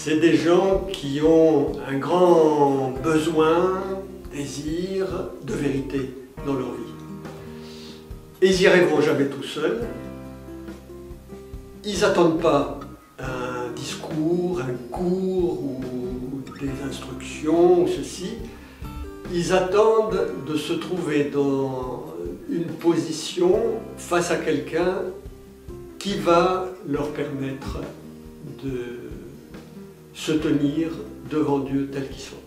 C'est des gens qui ont un grand besoin, désir de vérité dans leur vie. Et ils n'y arriveront jamais tout seuls. Ils n'attendent pas un discours, un cours ou des instructions ou ceci. Ils attendent de se trouver dans une position face à quelqu'un qui va leur permettre de se tenir devant Dieu tel qu'ils sont.